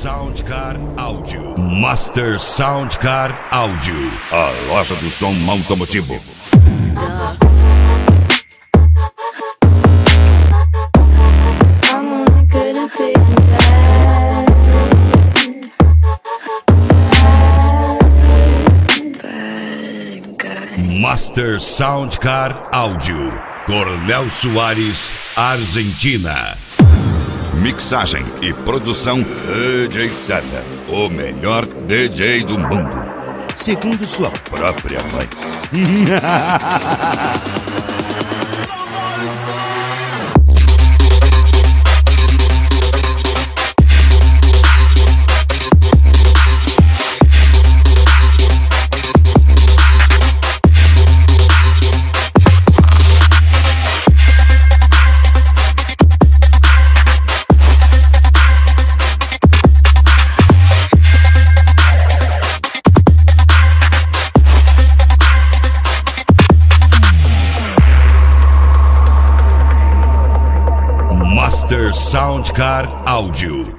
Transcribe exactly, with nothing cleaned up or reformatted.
Soundcar Áudio. Master Soundcar Áudio. A loja do som automotivo. Master Soundcar Áudio. Coronel Soares, Argentina. Mixagem e produção D J César, o melhor D J do mundo, segundo sua própria mãe. Master Soundcar Áudio.